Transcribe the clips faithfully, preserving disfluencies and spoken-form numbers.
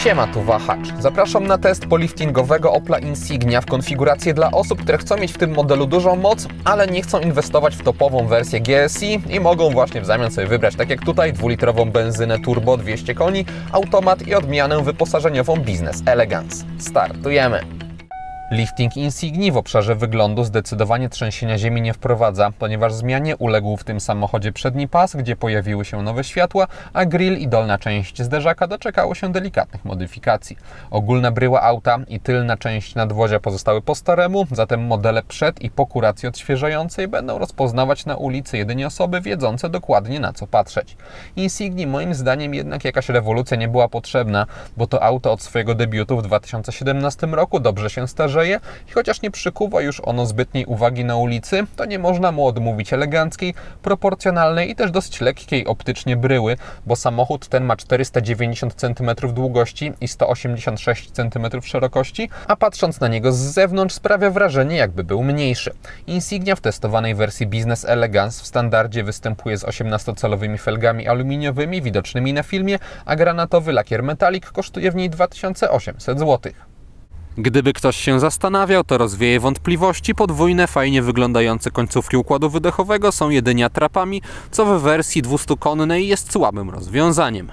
Siema, tu Wahacz. Zapraszam na test poliftingowego Opla Insignia w konfiguracji dla osób, które chcą mieć w tym modelu dużą moc, ale nie chcą inwestować w topową wersję G S I i mogą właśnie w zamian sobie wybrać, tak jak tutaj, dwulitrową benzynę turbo dwieście koni, automat i odmianę wyposażeniową Business Elegance. Startujemy! Lifting Insignii w obszarze wyglądu zdecydowanie trzęsienia ziemi nie wprowadza, ponieważ zmianie uległ w tym samochodzie przedni pas, gdzie pojawiły się nowe światła, a grill i dolna część zderzaka doczekało się delikatnych modyfikacji. Ogólna bryła auta i tylna część nadwozia pozostały po staremu, zatem modele przed i po kuracji odświeżającej będą rozpoznawać na ulicy jedynie osoby wiedzące dokładnie, na co patrzeć. Insignii moim zdaniem jednak jakaś rewolucja nie była potrzebna, bo to auto od swojego debiutu w dwa tysiące siedemnastym roku dobrze się starzeje i chociaż nie przykuwa już ono zbytniej uwagi na ulicy, to nie można mu odmówić eleganckiej, proporcjonalnej i też dosyć lekkiej optycznie bryły, bo samochód ten ma czterysta dziewięćdziesiąt centymetrów długości i sto osiemdziesiąt sześć centymetrów szerokości, a patrząc na niego z zewnątrz sprawia wrażenie, jakby był mniejszy. Insignia w testowanej wersji Business Elegance w standardzie występuje z osiemnastocalowymi felgami aluminiowymi widocznymi na filmie, a granatowy lakier metalik kosztuje w niej dwa tysiące osiemset złotych. Gdyby ktoś się zastanawiał, to rozwieje wątpliwości. Podwójne, fajnie wyglądające końcówki układu wydechowego są jedynie atrapami, co w wersji dwustukonnej jest słabym rozwiązaniem.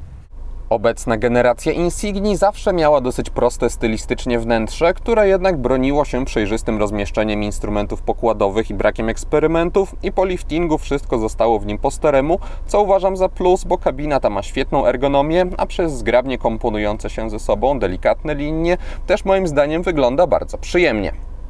Obecna generacja Insignii zawsze miała dosyć proste stylistycznie wnętrze, które jednak broniło się przejrzystym rozmieszczeniem instrumentów pokładowych i brakiem eksperymentów, i po liftingu wszystko zostało w nim po staremu, co uważam za plus, bo kabina ta ma świetną ergonomię, a przez zgrabnie komponujące się ze sobą delikatne linie też moim zdaniem wygląda bardzo przyjemnie.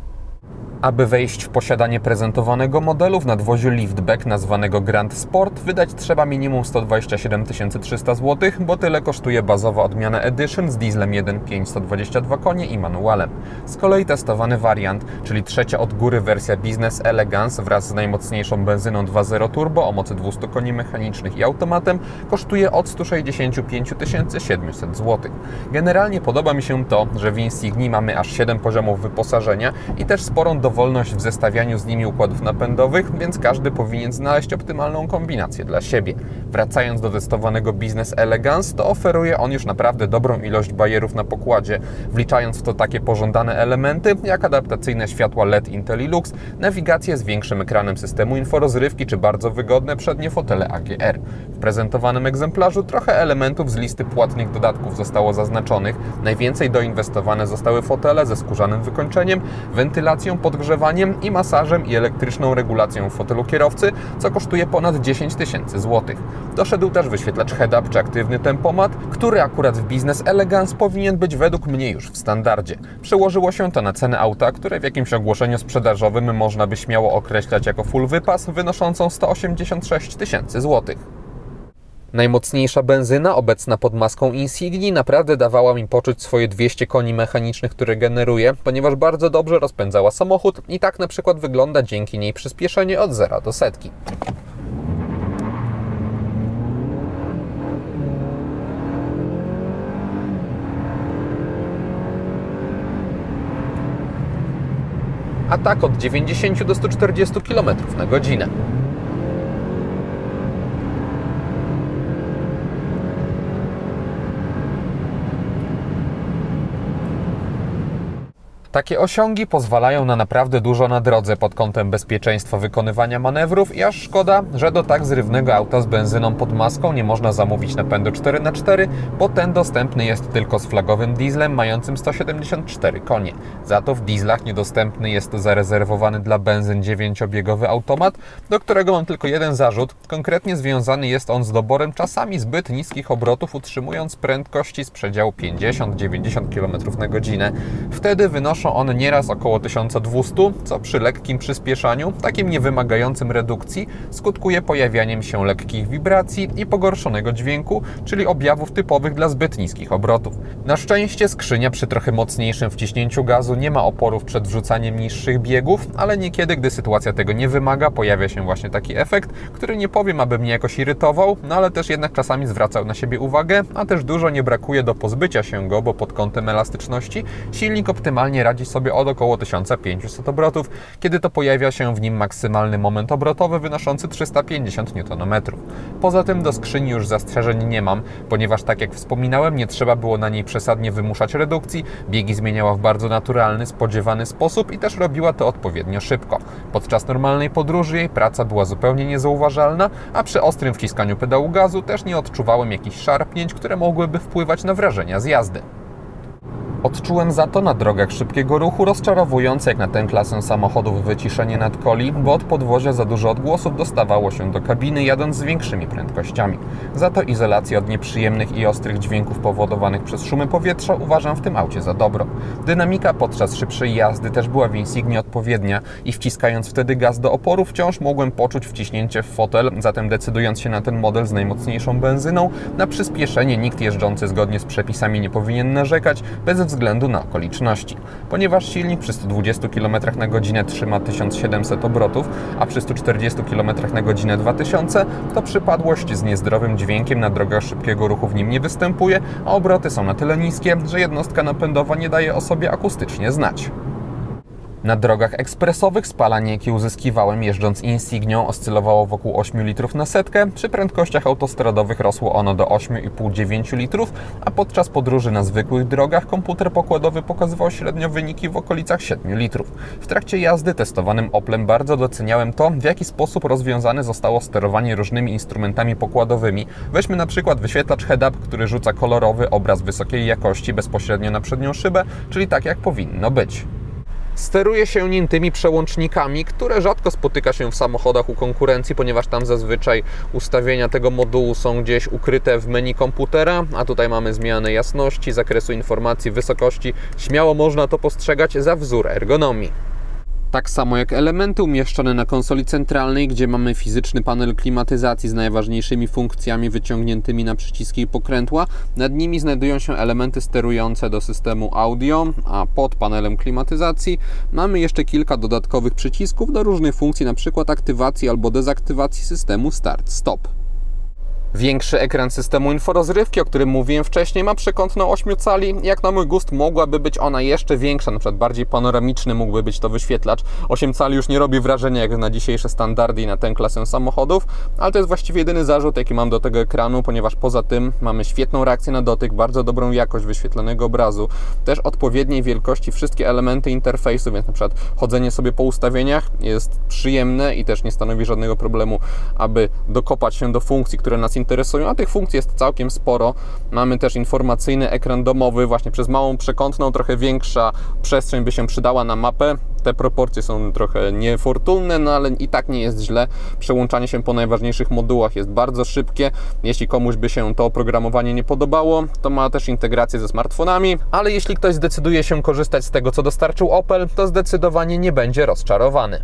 Aby wejść w posiadanie prezentowanego modelu w nadwoziu liftback nazwanego Grand Sport wydać trzeba minimum sto dwadzieścia siedem tysięcy trzysta złotych, bo tyle kosztuje bazowa odmiana Edition z dieslem jeden przecinek pięć sto dwadzieścia dwa konie i manualem. Z kolei testowany wariant, czyli trzecia od góry wersja Business Elegance wraz z najmocniejszą benzyną dwa zero turbo o mocy dwieście koni mechanicznych i automatem kosztuje od stu sześćdziesięciu pięciu tysięcy siedmiuset złotych. Generalnie podoba mi się to, że w Insignii mamy aż siedem poziomów wyposażenia i też sporą dowolność w zestawianiu z nimi układów napędowych, więc każdy powinien znaleźć optymalną kombinację dla siebie. Wracając do testowanego Business Elegance, to oferuje on już naprawdę dobrą ilość bajerów na pokładzie, wliczając w to takie pożądane elementy jak adaptacyjne światła L E D IntelliLux, nawigację z większym ekranem systemu inforozrywki czy bardzo wygodne przednie fotele A G R. W prezentowanym egzemplarzu trochę elementów z listy płatnych dodatków zostało zaznaczonych. Najwięcej doinwestowane zostały fotele ze skórzanym wykończeniem, wentylacją, podgrzewaniem i masażem i elektryczną regulacją fotelu kierowcy, co kosztuje ponad dziesięć tysięcy złotych. Doszedł też wyświetlacz head-up czy aktywny tempomat, który akurat w Business Elegance powinien być według mnie już w standardzie. Przełożyło się to na cenę auta, które w jakimś ogłoszeniu sprzedażowym można by śmiało określać jako full wypas, wynoszącą sto osiemdziesiąt sześć tysięcy złotych. Najmocniejsza benzyna obecna pod maską Insignii naprawdę dawała mi poczuć swoje dwieście koni mechanicznych, które generuje, ponieważ bardzo dobrze rozpędzała samochód i tak na przykład wygląda dzięki niej przyspieszenie od zera do setki. A tak od dziewięćdziesięciu do stu czterdziestu kilometrów na godzinę. Takie osiągi pozwalają na naprawdę dużo na drodze pod kątem bezpieczeństwa wykonywania manewrów i aż szkoda, że do tak zrywnego auta z benzyną pod maską nie można zamówić napędu cztery na cztery, bo ten dostępny jest tylko z flagowym dieslem mającym sto siedemdziesiąt cztery konie. Za to w dieslach niedostępny jest zarezerwowany dla benzyn dziewięciobiegowy automat, do którego mam tylko jeden zarzut. Konkretnie związany jest on z doborem czasami zbyt niskich obrotów, utrzymując prędkości z przedziału pięćdziesiąt do dziewięćdziesięciu kilometrów na godzinę. Wtedy wynoszą one nieraz około tysiąc dwieście, co przy lekkim przyspieszaniu, takim niewymagającym redukcji, skutkuje pojawianiem się lekkich wibracji i pogorszonego dźwięku, czyli objawów typowych dla zbyt niskich obrotów. Na szczęście skrzynia przy trochę mocniejszym wciśnięciu gazu nie ma oporów przed wrzucaniem niższych biegów, ale niekiedy, gdy sytuacja tego nie wymaga, pojawia się właśnie taki efekt, który nie powiem, aby mnie jakoś irytował, no ale też jednak czasami zwracał na siebie uwagę, a też dużo nie brakuje do pozbycia się go, bo pod kątem elastyczności silnik optymalnie radzi radzi sobie od około tysiąc pięćset obrotów, kiedy to pojawia się w nim maksymalny moment obrotowy wynoszący trzysta pięćdziesiąt niutonometrów. Poza tym do skrzyni już zastrzeżeń nie mam, ponieważ tak jak wspominałem, nie trzeba było na niej przesadnie wymuszać redukcji, biegi zmieniała w bardzo naturalny, spodziewany sposób i też robiła to odpowiednio szybko. Podczas normalnej podróży jej praca była zupełnie niezauważalna, a przy ostrym wciskaniu pedału gazu też nie odczuwałem jakichś szarpnięć, które mogłyby wpływać na wrażenia z jazdy. Odczułem za to na drogach szybkiego ruchu rozczarowujące jak na tę klasę samochodów wyciszenie nadkoli, bo od podwozia za dużo odgłosów dostawało się do kabiny, jadąc z większymi prędkościami. Za to izolację od nieprzyjemnych i ostrych dźwięków powodowanych przez szumy powietrza uważam w tym aucie za dobro. Dynamika podczas szybszej jazdy też była w Insignie odpowiednia i wciskając wtedy gaz do oporu wciąż mogłem poczuć wciśnięcie w fotel, zatem decydując się na ten model z najmocniejszą benzyną, na przyspieszenie nikt jeżdżący zgodnie z przepisami nie powinien narzekać, bez względu na okoliczności. Ponieważ silnik przy stu dwudziestu kilometrach na godzinę trzyma tysiąc siedemset obrotów, a przy stu czterdziestu kilometrach na godzinę dwa tysiące, to przypadłość z niezdrowym dźwiękiem na drogach szybkiego ruchu w nim nie występuje, a obroty są na tyle niskie, że jednostka napędowa nie daje o sobie akustycznie znać. Na drogach ekspresowych spalanie, jakie uzyskiwałem jeżdżąc Insignią, oscylowało wokół ośmiu litrów na setkę, przy prędkościach autostradowych rosło ono do ośmiu i pół do dziewięciu litrów, a podczas podróży na zwykłych drogach komputer pokładowy pokazywał średnio wyniki w okolicach siedmiu litrów. W trakcie jazdy testowanym Oplem bardzo doceniałem to, w jaki sposób rozwiązane zostało sterowanie różnymi instrumentami pokładowymi. Weźmy na przykład wyświetlacz head-up, który rzuca kolorowy obraz wysokiej jakości bezpośrednio na przednią szybę, czyli tak jak powinno być. Steruje się nim tymi przełącznikami, które rzadko spotyka się w samochodach u konkurencji, ponieważ tam zazwyczaj ustawienia tego modułu są gdzieś ukryte w menu komputera, a tutaj mamy zmianę jasności, zakresu informacji, wysokości. Śmiało można to postrzegać za wzór ergonomii. Tak samo jak elementy umieszczone na konsoli centralnej, gdzie mamy fizyczny panel klimatyzacji z najważniejszymi funkcjami wyciągniętymi na przyciski i pokrętła. Nad nimi znajdują się elementy sterujące do systemu audio, a pod panelem klimatyzacji mamy jeszcze kilka dodatkowych przycisków do różnych funkcji, np. aktywacji albo dezaktywacji systemu start-stop. Większy ekran systemu inforozrywki, o którym mówiłem wcześniej, ma przekątną ośmiu cali. Jak na mój gust mogłaby być ona jeszcze większa, na przykład bardziej panoramiczny mógłby być to wyświetlacz. osiem cali już nie robi wrażenia jak na dzisiejsze standardy i na tę klasę samochodów, ale to jest właściwie jedyny zarzut, jaki mam do tego ekranu, ponieważ poza tym mamy świetną reakcję na dotyk, bardzo dobrą jakość wyświetlonego obrazu, też odpowiedniej wielkości wszystkie elementy interfejsu, więc na przykład chodzenie sobie po ustawieniach jest przyjemne i też nie stanowi żadnego problemu, aby dokopać się do funkcji, które nas interesują, a tych funkcji jest całkiem sporo. Mamy też informacyjny ekran domowy, właśnie przez małą przekątną, trochę większa przestrzeń by się przydała na mapę. Te proporcje są trochę niefortunne, no ale i tak nie jest źle. Przełączanie się po najważniejszych modułach jest bardzo szybkie. Jeśli komuś by się to oprogramowanie nie podobało, to ma też integrację ze smartfonami, ale jeśli ktoś zdecyduje się korzystać z tego, co dostarczył Opel, to zdecydowanie nie będzie rozczarowany.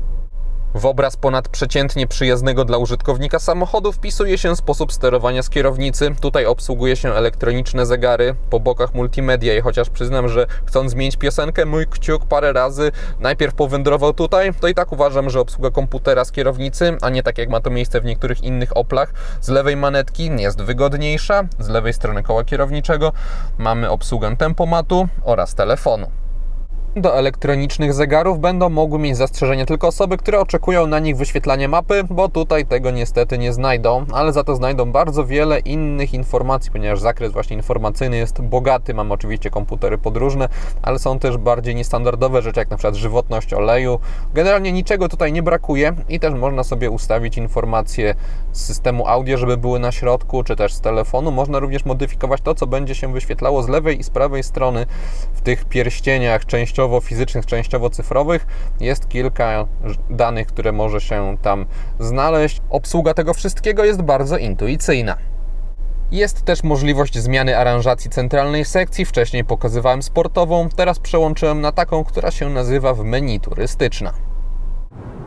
W obraz ponadprzeciętnie przyjaznego dla użytkownika samochodu wpisuje się sposób sterowania z kierownicy. Tutaj obsługuje się elektroniczne zegary, po bokach multimedia i chociaż przyznam, że chcąc zmienić piosenkę, mój kciuk parę razy najpierw powędrował tutaj, to i tak uważam, że obsługa komputera z kierownicy, a nie tak jak ma to miejsce w niektórych innych Oplach, z lewej manetki jest wygodniejsza. Z lewej strony koła kierowniczego mamy obsługę tempomatu oraz telefonu. Do elektronicznych zegarów będą mogły mieć zastrzeżenie tylko osoby, które oczekują na nich wyświetlania mapy, bo tutaj tego niestety nie znajdą, ale za to znajdą bardzo wiele innych informacji, ponieważ zakres właśnie informacyjny jest bogaty. Mamy oczywiście komputery podróżne, ale są też bardziej niestandardowe rzeczy, jak na przykład żywotność oleju. Generalnie niczego tutaj nie brakuje i też można sobie ustawić informacje z systemu audio, żeby były na środku, czy też z telefonu. Można również modyfikować to, co będzie się wyświetlało z lewej i z prawej strony w tych pierścieniach częściowo fizycznych, częściowo cyfrowych. Jest kilka danych, które może się tam znaleźć. Obsługa tego wszystkiego jest bardzo intuicyjna. Jest też możliwość zmiany aranżacji centralnej sekcji. Wcześniej pokazywałem sportową, teraz przełączyłem na taką, która się nazywa w menu turystyczna.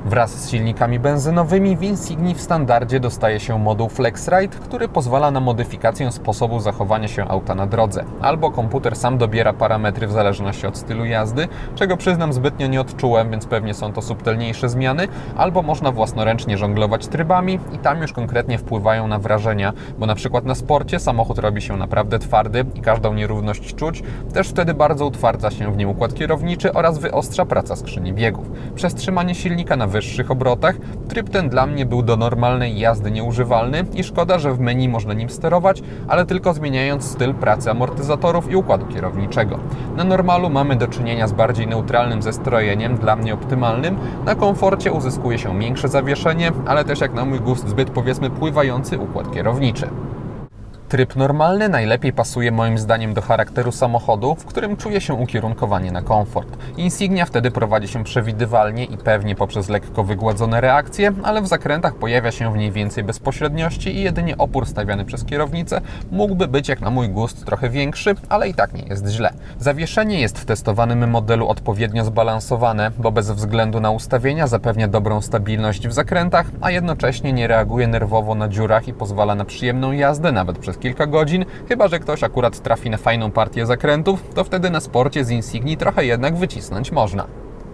Wraz z silnikami benzynowymi w Insigni w standardzie dostaje się moduł FlexRide, który pozwala na modyfikację sposobu zachowania się auta na drodze. Albo komputer sam dobiera parametry w zależności od stylu jazdy, czego przyznam zbytnio nie odczułem, więc pewnie są to subtelniejsze zmiany, albo można własnoręcznie żonglować trybami i tam już konkretnie wpływają na wrażenia, bo na przykład na sporcie samochód robi się naprawdę twardy i każdą nierówność czuć, też wtedy bardzo utwardza się w nim układ kierowniczy oraz wyostrza praca skrzyni biegów. Przez trzymanie silnika na wyższych obrotach tryb ten dla mnie był do normalnej jazdy nieużywalny i szkoda, że w menu można nim sterować, ale tylko zmieniając styl pracy amortyzatorów i układu kierowniczego. Na normalu mamy do czynienia z bardziej neutralnym zestrojeniem, dla mnie optymalnym. Na komforcie uzyskuje się większe zawieszenie, ale też jak na mój gust zbyt powiedzmy pływający układ kierowniczy. Tryb normalny najlepiej pasuje moim zdaniem do charakteru samochodu, w którym czuje się ukierunkowanie na komfort. Insignia wtedy prowadzi się przewidywalnie i pewnie poprzez lekko wygładzone reakcje, ale w zakrętach pojawia się w niej więcej bezpośredniości i jedynie opór stawiany przez kierownicę mógłby być jak na mój gust trochę większy, ale i tak nie jest źle. Zawieszenie jest w testowanym modelu odpowiednio zbalansowane, bo bez względu na ustawienia zapewnia dobrą stabilność w zakrętach, a jednocześnie nie reaguje nerwowo na dziurach i pozwala na przyjemną jazdę nawet przez kilka godzin, chyba że ktoś akurat trafi na fajną partię zakrętów, to wtedy na sporcie z Insigni trochę jednak wycisnąć można.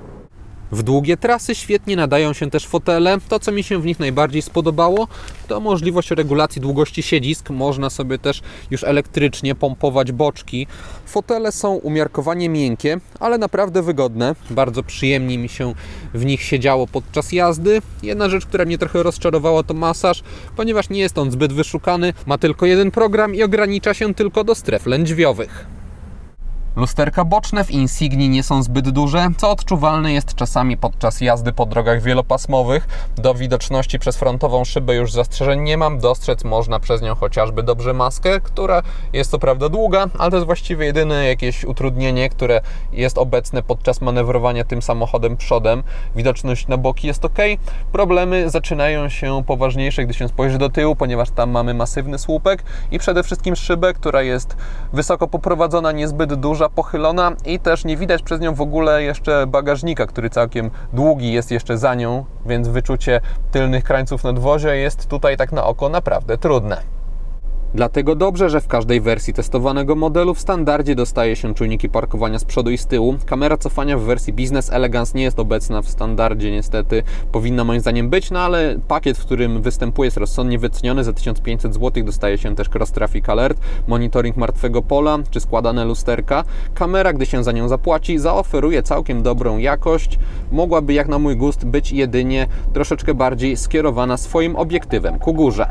W długie trasy świetnie nadają się też fotele. To, co mi się w nich najbardziej spodobało, to możliwość regulacji długości siedzisk. Można sobie też już elektrycznie pompować boczki. Fotele są umiarkowanie miękkie, ale naprawdę wygodne. Bardzo przyjemnie mi się w nich siedziało podczas jazdy. Jedna rzecz, która mnie trochę rozczarowała, to masaż, ponieważ nie jest on zbyt wyszukany. Ma tylko jeden program i ogranicza się tylko do stref lędźwiowych. Lusterka boczne w Insigni nie są zbyt duże, co odczuwalne jest czasami podczas jazdy po drogach wielopasmowych. Do widoczności przez frontową szybę już zastrzeżeń nie mam, dostrzec można przez nią chociażby dobrze maskę, która jest co prawda długa, ale to jest właściwie jedyne jakieś utrudnienie, które jest obecne podczas manewrowania tym samochodem przodem. Widoczność na boki jest ok. Problemy zaczynają się poważniejsze, gdy się spojrzy do tyłu, ponieważ tam mamy masywny słupek i przede wszystkim szybę, która jest wysoko poprowadzona, niezbyt duża, pochylona i też nie widać przez nią w ogóle jeszcze bagażnika, który całkiem długi jest jeszcze za nią, więc wyczucie tylnych krańców nadwozia jest tutaj tak na oko naprawdę trudne. Dlatego dobrze, że w każdej wersji testowanego modelu w standardzie dostaje się czujniki parkowania z przodu i z tyłu. Kamera cofania w wersji Business Elegance nie jest obecna w standardzie, niestety powinna moim zdaniem być, no ale pakiet, w którym występuje, jest rozsądnie wyceniony. Za tysiąc pięćset złotych dostaje się też Cross Traffic Alert, monitoring martwego pola czy składane lusterka. Kamera, gdy się za nią zapłaci, zaoferuje całkiem dobrą jakość. Mogłaby jak na mój gust być jedynie troszeczkę bardziej skierowana swoim obiektywem ku górze.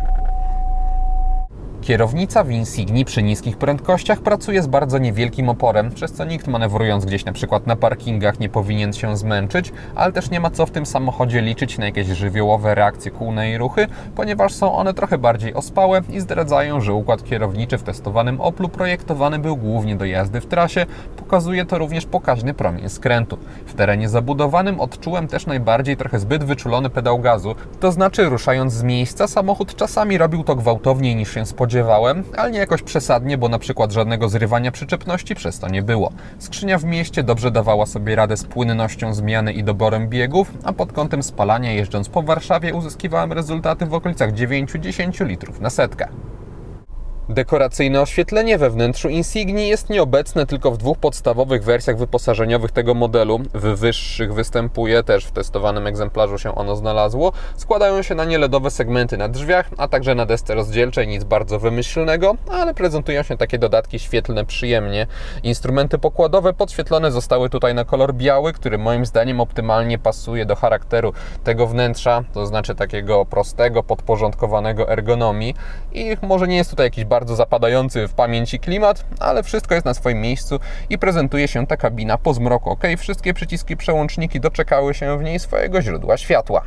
Kierownica w Insigni przy niskich prędkościach pracuje z bardzo niewielkim oporem, przez co nikt manewrując gdzieś na przykład na parkingach nie powinien się zmęczyć, ale też nie ma co w tym samochodzie liczyć na jakieś żywiołowe reakcje kółne i ruchy, ponieważ są one trochę bardziej ospałe i zdradzają, że układ kierowniczy w testowanym Oplu projektowany był głównie do jazdy w trasie. Pokazuje to również pokaźny promień skrętu. W terenie zabudowanym odczułem też najbardziej trochę zbyt wyczulony pedał gazu, to znaczy ruszając z miejsca samochód czasami robił to gwałtowniej niż się spodziewałem, ale nie jakoś przesadnie, bo na przykład żadnego zrywania przyczepności przez to nie było. Skrzynia w mieście dobrze dawała sobie radę z płynnością zmiany i doborem biegów, a pod kątem spalania jeżdżąc po Warszawie uzyskiwałem rezultaty w okolicach dziewięć do dziesięciu litrów na setkę. Dekoracyjne oświetlenie we wnętrzu Insigni jest nieobecne tylko w dwóch podstawowych wersjach wyposażeniowych tego modelu. W wyższych występuje, też w testowanym egzemplarzu się ono znalazło. Składają się na nie ledowe segmenty na drzwiach, a także na desce rozdzielczej, nic bardzo wymyślnego, ale prezentują się takie dodatki świetlne przyjemnie. Instrumenty pokładowe podświetlone zostały tutaj na kolor biały, który moim zdaniem optymalnie pasuje do charakteru tego wnętrza, to znaczy takiego prostego, podporządkowanego ergonomii i może nie jest tutaj jakiś bardzo zapadający w pamięci klimat, ale wszystko jest na swoim miejscu i prezentuje się ta kabina po zmroku. Ok, wszystkie przyciski, przełączniki doczekały się w niej swojego źródła światła.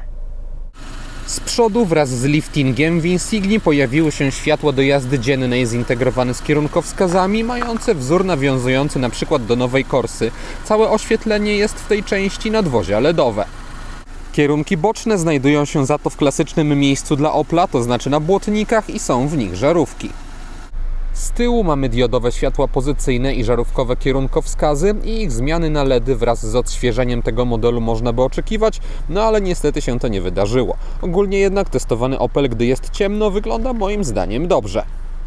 Z przodu wraz z liftingiem w Insigni pojawiły się światła do jazdy dziennej zintegrowane z kierunkowskazami, mające wzór nawiązujący na przykład do nowej Corsy. Całe oświetlenie jest w tej części nadwozia ledowe. Kierunki boczne znajdują się za to w klasycznym miejscu dla Opla, to znaczy na błotnikach i są w nich żarówki. Z tyłu mamy diodowe światła pozycyjne i żarówkowe kierunkowskazy i ich zmiany na L E D y wraz z odświeżeniem tego modelu można by oczekiwać, no ale niestety się to nie wydarzyło. Ogólnie jednak testowany Opel, gdy jest ciemno, wygląda moim zdaniem dobrze.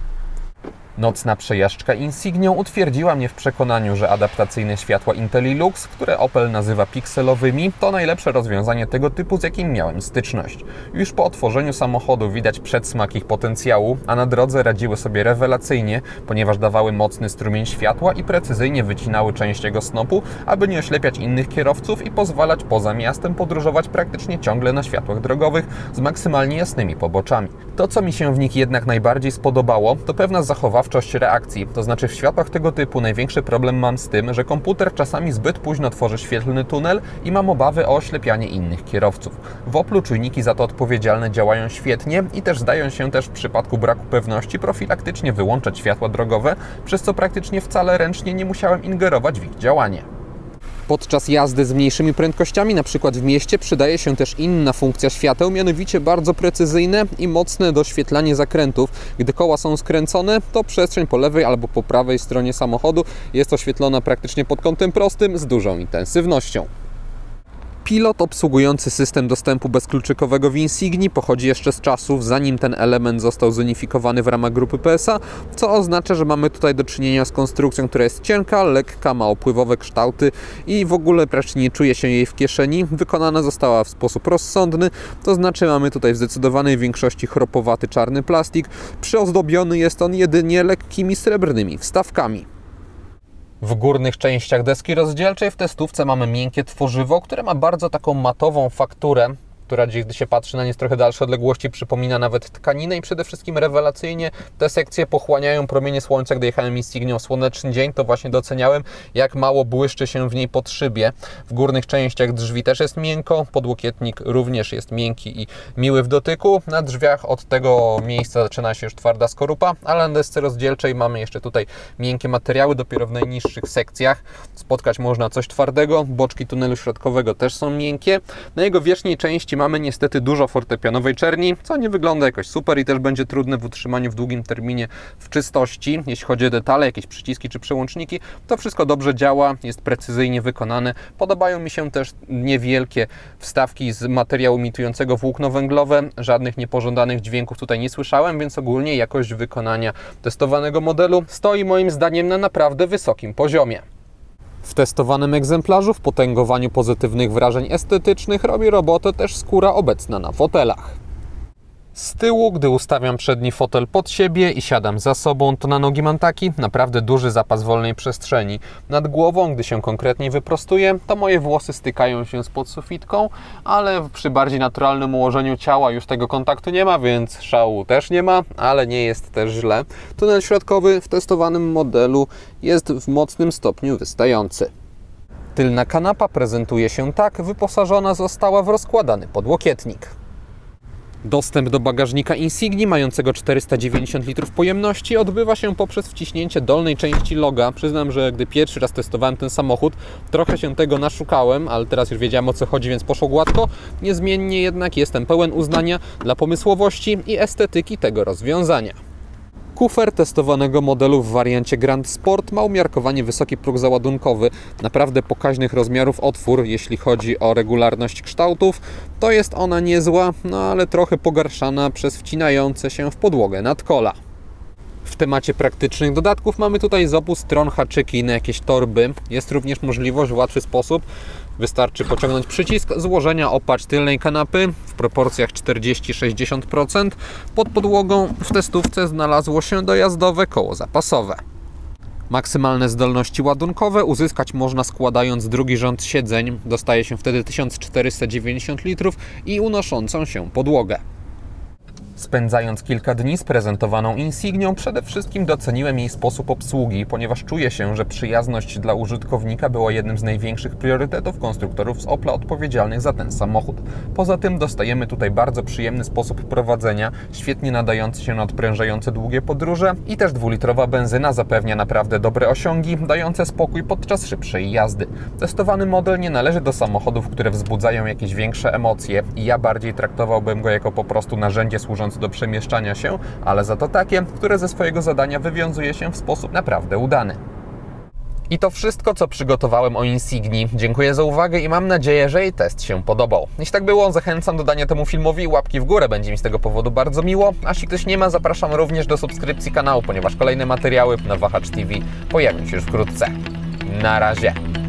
Nocna przejażdżka Insignią utwierdziła mnie w przekonaniu, że adaptacyjne światła IntelliLux, które Opel nazywa pikselowymi, to najlepsze rozwiązanie tego typu, z jakim miałem styczność. Już po otworzeniu samochodu widać przedsmak ich potencjału, a na drodze radziły sobie rewelacyjnie, ponieważ dawały mocny strumień światła i precyzyjnie wycinały część jego snopu, aby nie oślepiać innych kierowców i pozwalać poza miastem podróżować praktycznie ciągle na światłach drogowych z maksymalnie jasnymi poboczami. To, co mi się w nich jednak najbardziej spodobało, to pewna zachowawczość reakcji. To znaczy w światłach tego typu największy problem mam z tym, że komputer czasami zbyt późno tworzy świetlny tunel i mam obawy o oślepianie innych kierowców. W Oplu czujniki za to odpowiedzialne działają świetnie i też zdają się też w przypadku braku pewności profilaktycznie wyłączać światła drogowe, przez co praktycznie wcale ręcznie nie musiałem ingerować w ich działanie. Podczas jazdy z mniejszymi prędkościami, na przykład w mieście, przydaje się też inna funkcja świateł, mianowicie bardzo precyzyjne i mocne doświetlanie zakrętów. Gdy koła są skręcone, to przestrzeń po lewej albo po prawej stronie samochodu jest oświetlona praktycznie pod kątem prostym z dużą intensywnością. Pilot obsługujący system dostępu bezkluczykowego w Insignii pochodzi jeszcze z czasów, zanim ten element został zunifikowany w ramach grupy P S A, co oznacza, że mamy tutaj do czynienia z konstrukcją, która jest cienka, lekka, ma opływowe kształty i w ogóle praktycznie nie czuje się jej w kieszeni. Wykonana została w sposób rozsądny, to znaczy mamy tutaj w zdecydowanej większości chropowaty czarny plastik, przyozdobiony jest on jedynie lekkimi srebrnymi wstawkami. W górnych częściach deski rozdzielczej w testówce mamy miękkie tworzywo, które ma bardzo taką matową fakturę, która gdy się patrzy na nie z trochę dalszej odległości przypomina nawet tkaninę i przede wszystkim rewelacyjnie te sekcje pochłaniają promienie słońca. Gdy jechałem Insignią w słoneczny dzień, to właśnie doceniałem, jak mało błyszczy się w niej pod szybie. W górnych częściach drzwi też jest miękko, podłokietnik również jest miękki i miły w dotyku. Na drzwiach od tego miejsca zaczyna się już twarda skorupa, ale na desce rozdzielczej mamy jeszcze tutaj miękkie materiały, dopiero w najniższych sekcjach spotkać można coś twardego. Boczki tunelu środkowego też są miękkie. Na jego wierzchniej części mamy niestety dużo fortepianowej czerni, co nie wygląda jakoś super i też będzie trudne w utrzymaniu w długim terminie w czystości. Jeśli chodzi o detale, jakieś przyciski czy przełączniki, to wszystko dobrze działa, jest precyzyjnie wykonane. Podobają mi się też niewielkie wstawki z materiału imitującego włókno węglowe. Żadnych niepożądanych dźwięków tutaj nie słyszałem, więc ogólnie jakość wykonania testowanego modelu stoi moim zdaniem na naprawdę wysokim poziomie. W testowanym egzemplarzu w potęgowaniu pozytywnych wrażeń estetycznych robi robotę też skóra obecna na fotelach. Z tyłu, gdy ustawiam przedni fotel pod siebie i siadam za sobą, to na nogi mam taki naprawdę duży zapas wolnej przestrzeni. Nad głową, gdy się konkretnie wyprostuję, to moje włosy stykają się z podsufitką, ale przy bardziej naturalnym ułożeniu ciała już tego kontaktu nie ma, więc szału też nie ma, ale nie jest też źle. Tunel środkowy w testowanym modelu jest w mocnym stopniu wystający. Tylna kanapa prezentuje się tak, wyposażona została w rozkładany podłokietnik. Dostęp do bagażnika Insignii mającego czterysta dziewięćdziesiąt litrów pojemności odbywa się poprzez wciśnięcie dolnej części loga. Przyznam, że gdy pierwszy raz testowałem ten samochód, trochę się tego naszukałem, ale teraz już wiedziałem, o co chodzi, więc poszło gładko. Niezmiennie jednak jestem pełen uznania dla pomysłowości i estetyki tego rozwiązania. Kufer testowanego modelu w wariancie Grand Sport ma umiarkowanie wysoki próg załadunkowy, naprawdę pokaźnych rozmiarów otwór, jeśli chodzi o regularność kształtów. To jest ona niezła, no ale trochę pogarszana przez wcinające się w podłogę nadkola. W temacie praktycznych dodatków mamy tutaj z obu stron haczyki na jakieś torby. Jest również możliwość w łatwy sposób, wystarczy pociągnąć przycisk złożenia oparć tylnej kanapy w proporcjach czterdzieści sześćdziesiąt procent. Pod podłogą w testówce znalazło się dojazdowe koło zapasowe. Maksymalne zdolności ładunkowe uzyskać można składając drugi rząd siedzeń. Dostaje się wtedy tysiąc czterysta dziewięćdziesiąt litrów i unoszącą się podłogę. Spędzając kilka dni z prezentowaną Insignią, przede wszystkim doceniłem jej sposób obsługi, ponieważ czuję się, że przyjazność dla użytkownika była jednym z największych priorytetów konstruktorów z Opla odpowiedzialnych za ten samochód. Poza tym dostajemy tutaj bardzo przyjemny sposób prowadzenia, świetnie nadający się na odprężające długie podróże i też dwulitrowa benzyna zapewnia naprawdę dobre osiągi, dające spokój podczas szybszej jazdy. Testowany model nie należy do samochodów, które wzbudzają jakieś większe emocje i ja bardziej traktowałbym go jako po prostu narzędzie służące wymagające do przemieszczania się, ale za to takie, które ze swojego zadania wywiązuje się w sposób naprawdę udany. I to wszystko, co przygotowałem o Insignii. Dziękuję za uwagę i mam nadzieję, że jej test się podobał. Jeśli tak było, zachęcam do dania temu filmowi łapki w górę, będzie mi z tego powodu bardzo miło. A jeśli ktoś nie ma, zapraszam również do subskrypcji kanału, ponieważ kolejne materiały na Wahacz T V pojawią się już wkrótce. Na razie!